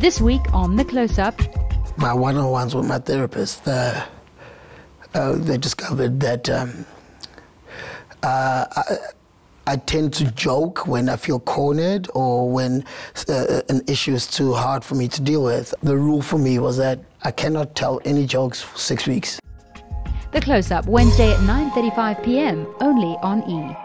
This week on The Close-Up. My one-on-ones with my therapist, they discovered that I tend to joke when I feel cornered or when an issue is too hard for me to deal with. The rule for me was that I cannot tell any jokes for 6 weeks. The Close-Up, Wednesday at 9:35 p.m, only on E!